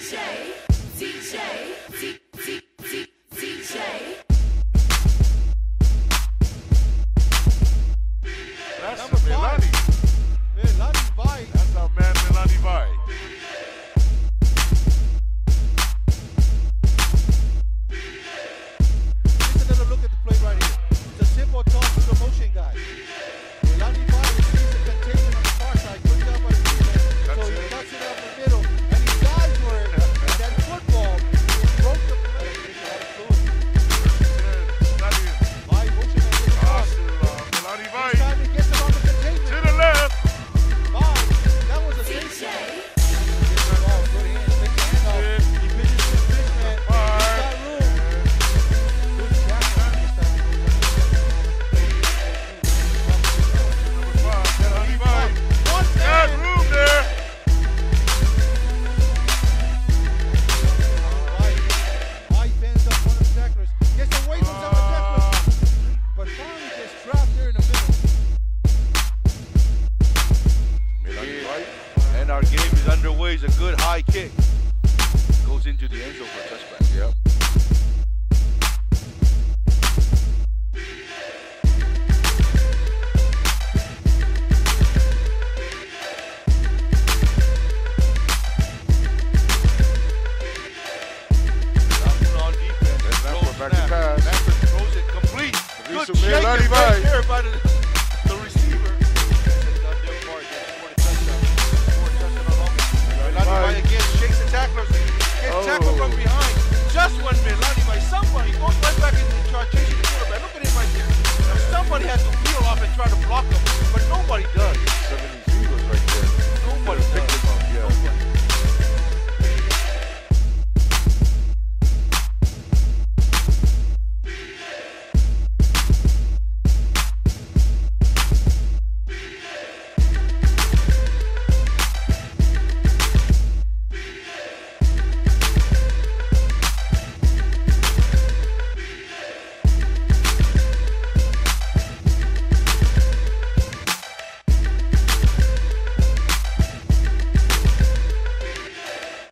That's Melani. Melani Bite. That's our man Melani Bite. Take another look at the play right here. It's a simple toss to the motion guy. Melani Bite receives the containment on the far side. Good job by the defense. So he cuts it up the middle, and he dives for it. And that football broke the play. Bite motion and takes off. Melani This Bite. time he gets it on the containment. To the left. Bite. That was a big play. Gets it off. Good hand. Takes the hand off. He pitches to the pitch man. He's got room. Good tackle. This time he goes Melani Bite. One Got man. room there. White bends up one of the tacklers. Gets away from some of the tacklers. But finally gets trapped there in the middle. Melani Bite. And our game is underway. It's a good high kick. Goes into the end zone for a touchback. Yep. On defense. That's Throw back to snap. pass. Backwards throws it complete. Release Good to shake Melani it right Bite. there by the receiver. Melani Melani Bite again shakes the tacklers. Gets tackled from behind.